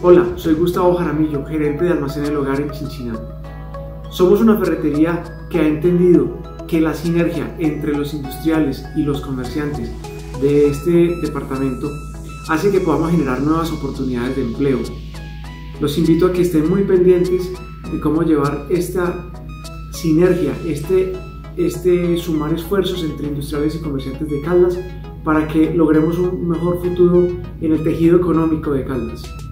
Hola, soy Gustavo Jaramillo, gerente de Almacén El Hogar en Chinchiná. Somos una ferretería que ha entendido que la sinergia entre los industriales y los comerciantes de este departamento hace que podamos generar nuevas oportunidades de empleo. Los invito a que estén muy pendientes de cómo llevar esta sinergia, sumar esfuerzos entre industriales y comerciantes de Caldas para que logremos un mejor futuro en el tejido económico de Caldas.